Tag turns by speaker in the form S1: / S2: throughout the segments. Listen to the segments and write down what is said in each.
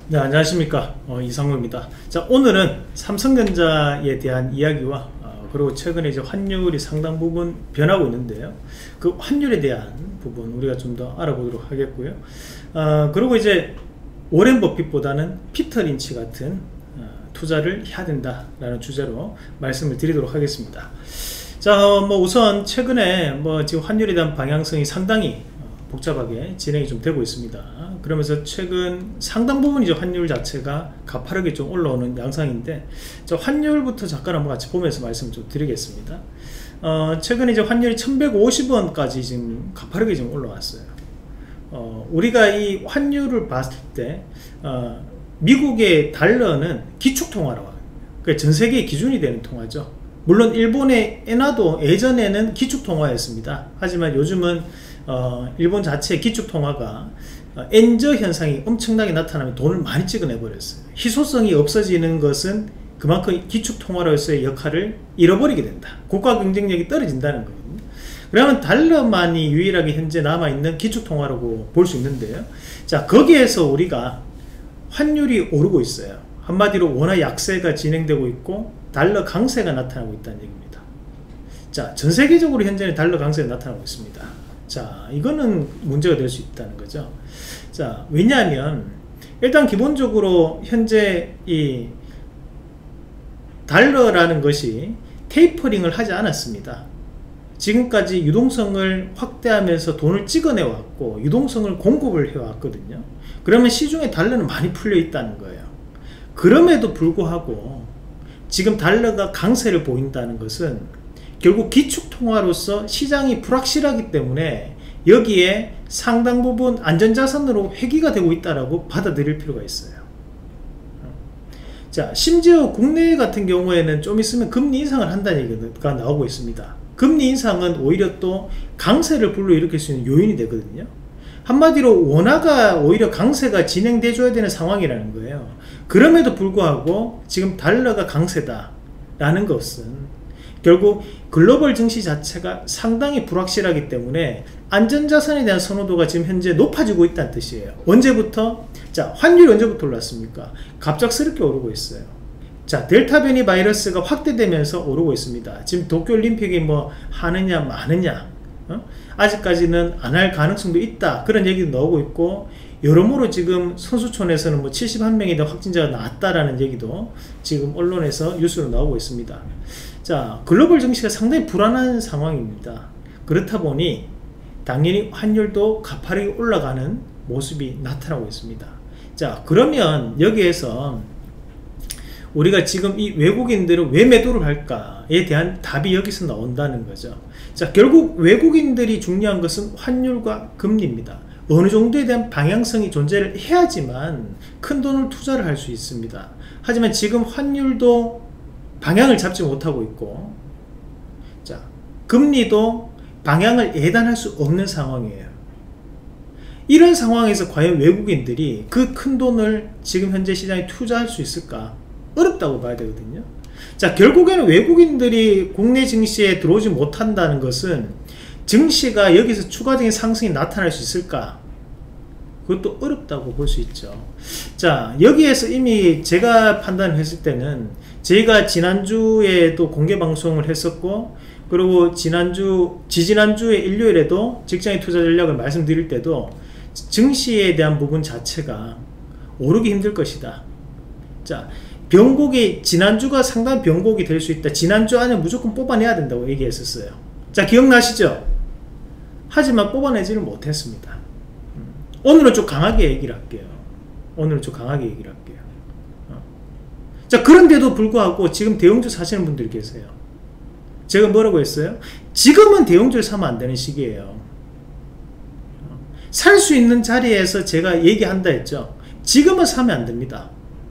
S1: 네, 안녕하십니까. 이상우입니다. 자, 오늘은 삼성전자에 대한 이야기와 그리고 최근에 이제 환율이 상당 부분 변하고 있는데요. 그 환율에 대한 부분 우리가 좀 더 알아보도록 하겠고요. 그리고 이제 워렌 버핏보다는 피터 린치 같은 투자를 해야 된다라는 주제로 말씀을 드리도록 하겠습니다. 자, 우선 최근에 지금 환율에 대한 방향성이 상당히 복잡하게 진행이 좀 되고 있습니다. 그러면서 최근 상당 부분 이제 환율 자체가 가파르게 좀 올라오는 양상인데, 환율부터 잠깐 한번 같이 보면서 말씀 좀 드리겠습니다. 최근에 이제 환율이 1150원까지 지금 가파르게 좀 올라왔어요. 우리가 이 환율을 봤을 때 미국의 달러는 기축통화라고 합니다. 그러니까 전 세계의 기준이 되는 통화죠. 물론 일본의 엔화도 예전에는 기축통화였습니다. 하지만 요즘은 일본 자체의 기축통화가 엔저 현상이 엄청나게 나타나면 돈을 많이 찍어내 버렸어요. 희소성이 없어지는 것은 그만큼 기축통화로서의 역할을 잃어버리게 된다. 국가 경쟁력이 떨어진다는 거거든요. 그러면 달러만이 유일하게 현재 남아있는 기축통화라고 볼 수 있는데요. 자, 거기에서 우리가 환율이 오르고 있어요. 한마디로 원화 약세가 진행되고 있고 달러 강세가 나타나고 있다는 얘기입니다. 자, 전 세계적으로 현재는 달러 강세가 나타나고 있습니다. 자, 이거는 문제가 될 수 있다는 거죠. 자, 왜냐하면 일단 기본적으로 현재 이 달러라는 것이 테이퍼링을 하지 않았습니다. 지금까지 유동성을 확대하면서 돈을 찍어내 왔고 유동성을 공급을 해왔거든요. 그러면 시중에 달러는 많이 풀려 있다는 거예요. 그럼에도 불구하고 지금 달러가 강세를 보인다는 것은 결국 기축통화로서 시장이 불확실하기 때문에 여기에 상당 부분 안전자산으로 회귀가 되고 있다고 받아들일 필요가 있어요. 자, 심지어 국내 같은 경우에는 좀 있으면 금리 인상을 한다는 얘기가 나오고 있습니다. 금리 인상은 오히려 또 강세를 불러일으킬 수 있는 요인이 되거든요. 한마디로 원화가 오히려 강세가 진행돼 줘야 되는 상황이라는 거예요. 그럼에도 불구하고 지금 달러가 강세다라는 것은 결국 글로벌 증시 자체가 상당히 불확실하기 때문에 안전자산에 대한 선호도가 지금 현재 높아지고 있다는 뜻이에요. 언제부터? 자, 환율이 언제부터 올랐습니까? 갑작스럽게 오르고 있어요. 자, 델타 변이 바이러스가 확대되면서 오르고 있습니다. 지금 도쿄올림픽이 하느냐 마느냐, 아직까지는 안 할 가능성도 있다, 그런 얘기도 나오고 있고, 여러모로 지금 선수촌에서는 71명이 더 확진자가 나왔다라는 얘기도 지금 언론에서 뉴스로 나오고 있습니다. 자, 글로벌 증시가 상당히 불안한 상황입니다. 그렇다 보니 당연히 환율도 가파르게 올라가는 모습이 나타나고 있습니다. 자, 그러면 여기에서 우리가 지금 이 외국인들은 왜 매도를 할까에 대한 답이 여기서 나온다는 거죠. 자, 결국 외국인들이 중요한 것은 환율과 금리입니다. 어느 정도에 대한 방향성이 존재를 해야지만 큰 돈을 투자를 할 수 있습니다. 하지만 지금 환율도 방향을 잡지 못하고 있고, 자, 금리도 방향을 예단할 수 없는 상황이에요. 이런 상황에서 과연 외국인들이 그 큰 돈을 지금 현재 시장에 투자할 수 있을까? 어렵다고 봐야 되거든요. 자, 결국에는 외국인들이 국내 증시에 들어오지 못한다는 것은 증시가 여기서 추가적인 상승이 나타날 수 있을까? 그것도 어렵다고 볼 수 있죠. 자, 여기에서 이미 제가 판단을 했을 때는 저희가 지난주에도 공개 방송을 했었고, 그리고 지지난주에 일요일에도 직장인 투자 전략을 말씀드릴 때도 증시에 대한 부분 자체가 오르기 힘들 것이다. 자, 변곡이 지난주가 상당한 변곡이 될 수 있다. 지난주 안에 무조건 뽑아내야 된다고 얘기했었어요. 자, 기억나시죠? 하지만 뽑아내지를 못했습니다. 오늘은 좀 강하게 얘기를 할게요. 자, 그런데도 불구하고 지금 대형주 사시는 분들이 계세요. 제가 뭐라고 했어요? 지금은 대형주를 사면 안 되는 시기예요. 살 수 있는 자리에서 제가 얘기한다 했죠. 지금은 사면 안 됩니다.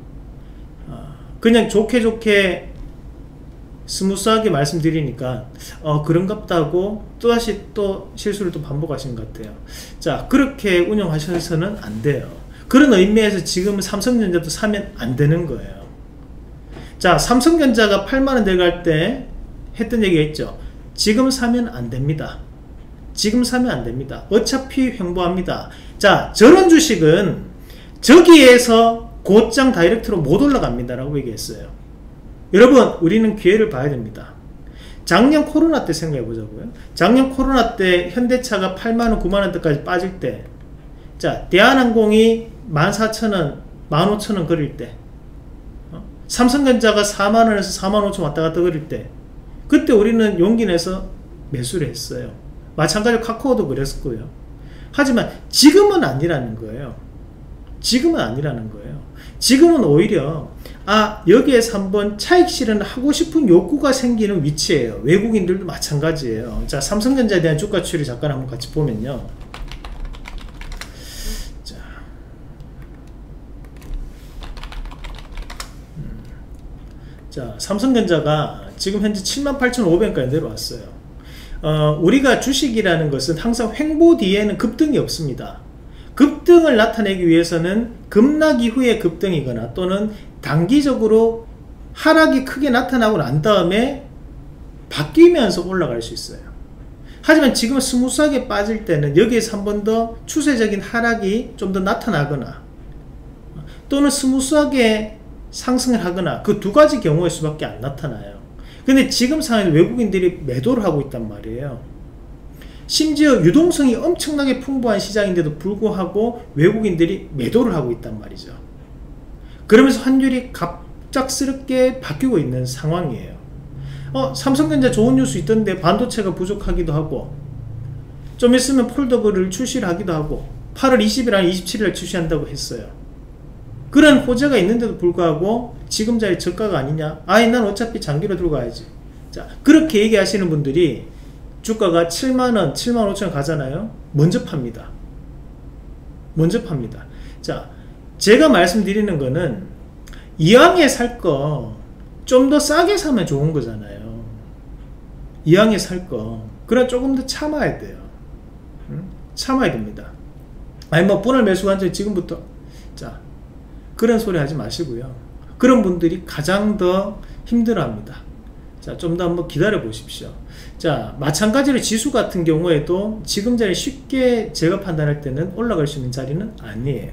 S1: 그냥 좋게 스무스하게 말씀드리니까 그런갑다 하고 또다시 또 실수를 또 반복하시는 것 같아요. 자, 그렇게 운영하셔서는 안 돼요. 그런 의미에서 지금은 삼성전자도 사면 안 되는 거예요. 자, 삼성전자가 8만원 내려갈 때 했던 얘기 했죠. 지금 사면 안 됩니다. 지금 사면 안 됩니다. 어차피 횡보합니다. 자, 저런 주식은 저기에서 곧장 다이렉트로 못 올라갑니다 라고 얘기했어요. 여러분, 우리는 기회를 봐야 됩니다. 작년 코로나 때 생각해 보자고요. 작년 코로나 때 현대차가 8만원 9만원대까지 빠질 때, 자, 대한항공이 14,000원 15,000원 그릴 때, 삼성전자가 4만원에서 45,000원 왔다갔다 그릴 때, 그때 우리는 용기 내서 매수를 했어요. 마찬가지로 카카오도 그랬었고요. 하지만 지금은 아니라는 거예요. 지금은 아니라는 거예요. 지금은 오히려 여기에서 한번 차익 실현하고 싶은 욕구가 생기는 위치예요. 외국인들도 마찬가지예요. 자, 삼성전자에 대한 주가 추이를 잠깐 한번 같이 보면요. 자, 삼성전자가 지금 현재 78,500원까지 내려왔어요. 우리가 주식이라는 것은 항상 횡보 뒤에는 급등이 없습니다. 급등을 나타내기 위해서는 급락 이후의 급등이거나 또는 단기적으로 하락이 크게 나타나고 난 다음에 바뀌면서 올라갈 수 있어요. 하지만 지금 스무스하게 빠질 때는 여기에서 한 번 더 추세적인 하락이 좀 더 나타나거나 또는 스무스하게 상승을 하거나 그 두 가지 경우일 수밖에 안 나타나요. 근데 지금 상황에서 외국인들이 매도를 하고 있단 말이에요. 심지어 유동성이 엄청나게 풍부한 시장인데도 불구하고 외국인들이 매도를 하고 있단 말이죠. 그러면서 환율이 갑작스럽게 바뀌고 있는 상황이에요. 삼성전자 좋은 뉴스 있던데 반도체가 부족하기도 하고, 좀 있으면 폴더블을 출시를 하기도 하고 8월 20일 아니 27일 출시한다고 했어요. 그런 호재가 있는데도 불구하고 지금 자리 저가가 아니냐, 난 어차피 장기로 들고 가야지. 자, 그렇게 얘기하시는 분들이 주가가 7만원 75,000원 가잖아요. 먼저 팝니다. 먼저 팝니다. 자, 제가 말씀드리는 거는 이왕에 살 거 좀 더 싸게 사면 좋은 거잖아요. 이왕에 살 거 그래 조금 더 참아야 돼요. 참아야 됩니다. 아니 뭐 분할 매수 완전 지금부터, 자, 그런 소리 하지 마시고요. 그런 분들이 가장 더 힘들어합니다. 자, 좀 더 한번 기다려 보십시오. 자, 마찬가지로 지수 같은 경우에도 지금 자리 쉽게 제가 판단할 때는 올라갈 수 있는 자리는 아니에요.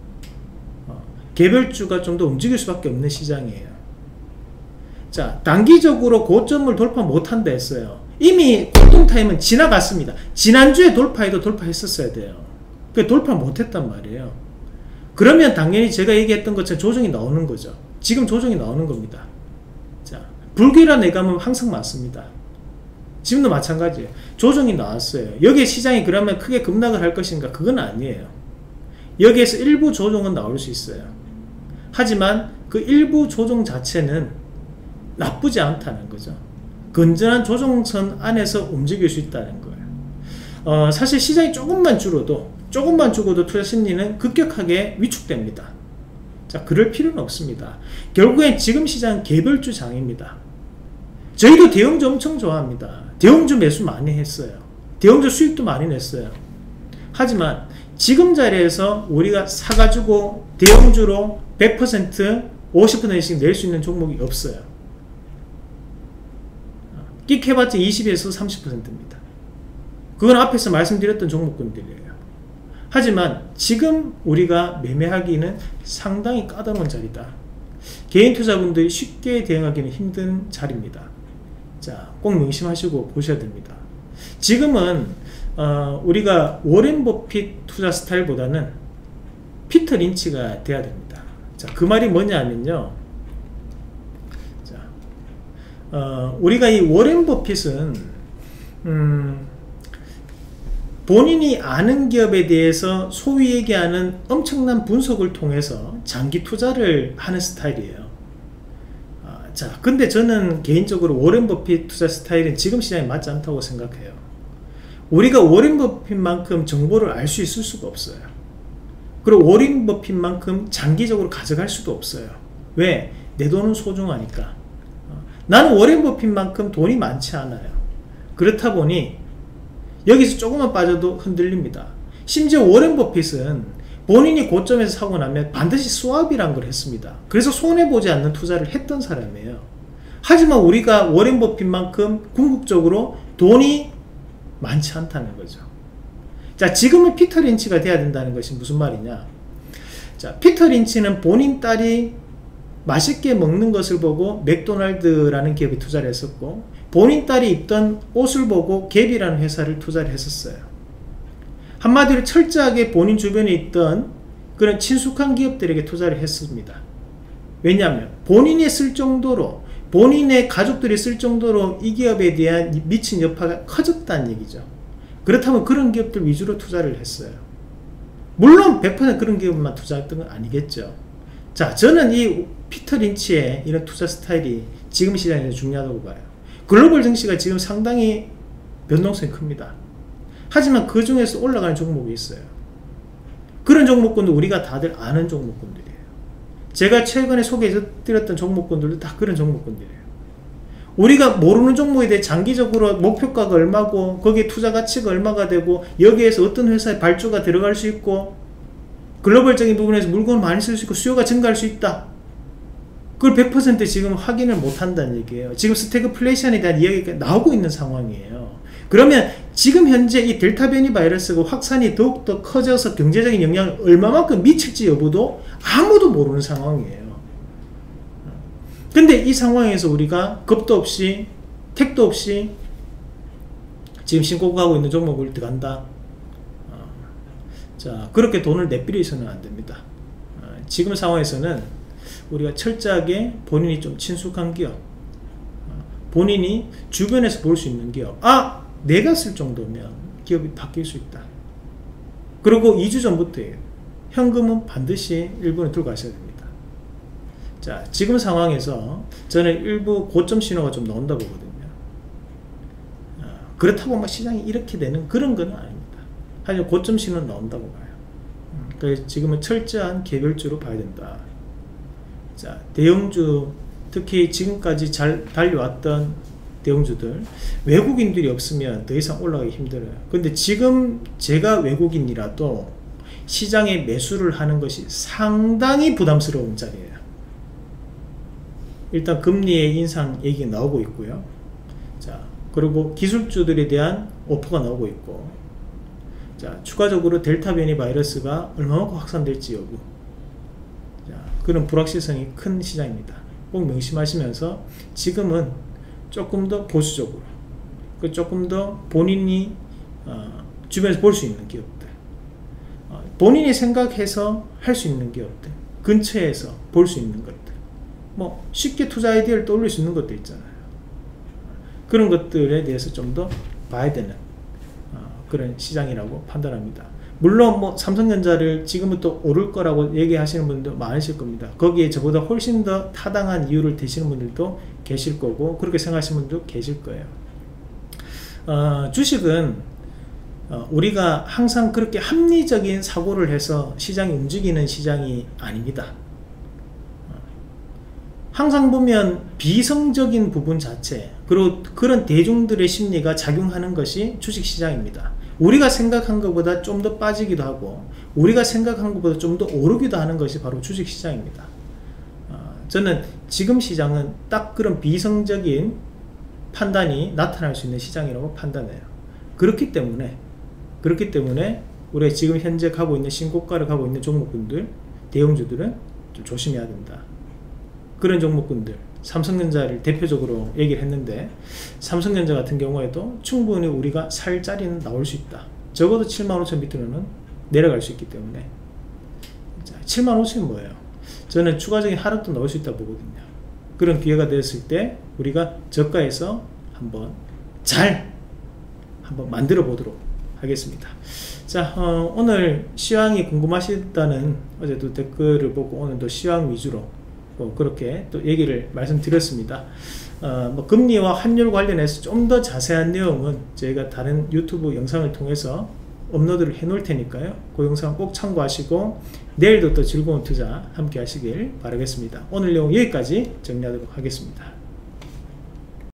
S1: 개별주가 좀 더 움직일 수밖에 없는 시장이에요. 자, 단기적으로 고점을 돌파 못한다 했어요. 이미 고통타임은 지나갔습니다. 지난주에 돌파해도 돌파했었어야 돼요. 그 돌파 못했단 말이에요. 그러면 당연히 제가 얘기했던 것처럼 조정이 나오는 거죠. 지금 조정이 나오는 겁니다. 자, 불길한 예감은 항상 맞습니다. 지금도 마찬가지예요. 조정이 나왔어요. 여기에 시장이 그러면 크게 급락을 할 것인가? 그건 아니에요. 여기에서 일부 조정은 나올 수 있어요. 하지만 그 일부 조정 자체는 나쁘지 않다는 거죠. 건전한 조정선 안에서 움직일 수 있다는 거예요. 사실 시장이 조금만 죽어도 투자 심리는 급격하게 위축됩니다. 자, 그럴 필요는 없습니다. 결국엔 지금 시장은 개별주 장입니다. 저희도 대형주 엄청 좋아합니다. 대형주 매수 많이 했어요. 대형주 수익도 많이 냈어요. 하지만 지금 자리에서 우리가 사가지고 대형주로 100% 50%씩 낼 수 있는 종목이 없어요. 끽 해봤자 20에서 30%입니다. 그건 앞에서 말씀드렸던 종목군들이에요. 하지만 지금 우리가 매매하기는 상당히 까다로운 자리다. 개인 투자분들이 쉽게 대응하기는 힘든 자리입니다. 자, 꼭 명심하시고 보셔야 됩니다. 지금은 우리가 워렌 버핏 투자 스타일보다는 피터 린치가 돼야 됩니다. 자, 그 말이 뭐냐면요. 우리가 이 워렌 버핏은 본인이 아는 기업에 대해서 소위 얘기하는 엄청난 분석을 통해서 장기 투자를 하는 스타일이에요. 자, 근데 저는 개인적으로 워렌 버핏 투자 스타일은 지금 시장에 맞지 않다고 생각해요. 우리가 워렌 버핏만큼 정보를 알 수 있을 수가 없어요. 그리고 워렌 버핏만큼 장기적으로 가져갈 수도 없어요. 왜? 내 돈은 소중하니까. 나는 워렌 버핏만큼 돈이 많지 않아요. 그렇다 보니 여기서 조금만 빠져도 흔들립니다. 심지어 워렌 버핏은 본인이 고점에서 사고 나면 반드시 스왑이란 걸 했습니다. 그래서 손해보지 않는 투자를 했던 사람이에요. 하지만 우리가 워렌 버핏만큼 궁극적으로 돈이 많지 않다는 거죠. 자, 지금은 피터 린치가 돼야 된다는 것이 무슨 말이냐. 자, 피터 린치는 본인 딸이 맛있게 먹는 것을 보고 맥도날드라는 기업에 투자를 했었고, 본인 딸이 입던 옷을 보고 갭이라는 회사를 투자를 했었어요. 한마디로 철저하게 본인 주변에 있던 그런 친숙한 기업들에게 투자를 했습니다. 왜냐하면 본인이 쓸 정도로, 본인의 가족들이 쓸 정도로 이 기업에 대한 미친 여파가 커졌다는 얘기죠. 그렇다면 그런 기업들 위주로 투자를 했어요. 물론 100% 그런 기업만 투자했던 건 아니겠죠. 자, 저는 이 피터 린치의 이런 투자 스타일이 지금 시장에서 중요하다고 봐요. 글로벌 증시가 지금 상당히 변동성이 큽니다. 하지만 그 중에서 올라가는 종목이 있어요. 그런 종목군도 우리가 다들 아는 종목군들이에요. 제가 최근에 소개해드렸던 종목군들도 다 그런 종목군들이에요. 우리가 모르는 종목에 대해 장기적으로 목표가가 얼마고, 거기에 투자 가치가 얼마가 되고, 여기에서 어떤 회사의 발주가 들어갈 수 있고, 글로벌적인 부분에서 물건을 많이 쓸 수 있고, 수요가 증가할 수 있다. 그걸 100% 지금 확인을 못 한다는 얘기예요. 지금 스태그플레이션에 대한 이야기가 나오고 있는 상황이에요. 그러면 지금 현재 이 델타 변이 바이러스가 확산이 더욱더 커져서 경제적인 영향을 얼마만큼 미칠지 여부도 아무도 모르는 상황이에요. 근데 이 상황에서 우리가 겁도 없이 택도 없이 지금 신고가고 있는 종목을 들어간다. 자, 그렇게 돈을 내비려서는 안 됩니다. 지금 상황에서는 우리가 철저하게 본인이 좀 친숙한 기업, 본인이 주변에서 볼 수 있는 기업, 내가 쓸 정도면 기업이 바뀔 수 있다. 그리고 2주 전부터예요. 현금은 반드시 일본에 들고 가셔야 됩니다. 자, 지금 상황에서 저는 일부 고점 신호가 좀 나온다 보거든요. 그렇다고 막 시장이 이렇게 되는 그런 건 아닙니다. 하지만 고점 신호는 나온다고 봐요. 그래서 지금은 철저한 개별주로 봐야 된다. 자, 대형주, 특히 지금까지 잘 달려왔던 대형주들, 외국인들이 없으면 더 이상 올라가기 힘들어요. 근데 지금 제가 외국인이라도 시장에 매수를 하는 것이 상당히 부담스러운 자리예요. 일단 금리의 인상 얘기가 나오고 있고요. 자, 그리고 기술주들에 대한 오퍼가 나오고 있고, 자, 추가적으로 델타 변이 바이러스가 얼마만큼 확산될지 여부, 자, 그런 불확실성이 큰 시장입니다. 꼭 명심하시면서 지금은 조금 더 보수적으로, 조금 더 본인이 주변에서 볼 수 있는 기업들, 본인이 생각해서 할 수 있는 기업들, 근처에서 볼 수 있는 것들, 뭐 쉽게 투자 아이디어를 떠올릴 수 있는 것도 있잖아요. 그런 것들에 대해서 좀 더 봐야 되는 그런 시장이라고 판단합니다. 물론 뭐 삼성전자를 지금부터 오를 거라고 얘기하시는 분들도 많으실 겁니다. 거기에 저보다 훨씬 더 타당한 이유를 대시는 분들도 계실 거고, 그렇게 생각하시는 분들도 계실 거예요. 주식은 우리가 항상 그렇게 합리적인 사고를 해서 시장이 움직이는 시장이 아닙니다. 항상 보면 비성적인 부분 자체, 그리고 그런 대중들의 심리가 작용하는 것이 주식시장입니다. 우리가 생각한 것보다 좀 더 빠지기도 하고, 우리가 생각한 것보다 좀 더 오르기도 하는 것이 바로 주식시장입니다. 저는 지금 시장은 딱 그런 비성적인 판단이 나타날 수 있는 시장이라고 판단해요. 그렇기 때문에 우리가 지금 현재 가고 있는 신고가를 가고 있는 종목군들, 대형주들은 좀 조심해야 된다. 그런 종목군들, 삼성전자를 대표적으로 얘기를 했는데, 삼성전자 같은 경우에도 충분히 우리가 살 자리는 나올 수 있다. 적어도 75,000 밑으로는 내려갈 수 있기 때문에. 자, 75,000이 뭐예요? 저는 추가적인 하락도 나올 수 있다 보거든요. 그런 기회가 되었을 때 우리가 저가에서 한번 만들어 보도록 하겠습니다. 자, 오늘 시황이 궁금하시다는 어제도 댓글을 보고 오늘도 시황 위주로 그렇게 또 얘기를 말씀드렸습니다. 뭐 금리와 환율 관련해서 좀 더 자세한 내용은 저희가 다른 유튜브 영상을 통해서 업로드를 해 놓을 테니까요. 그 영상 꼭 참고하시고 내일도 또 즐거운 투자 함께 하시길 바라겠습니다. 오늘 내용 여기까지 정리하도록 하겠습니다.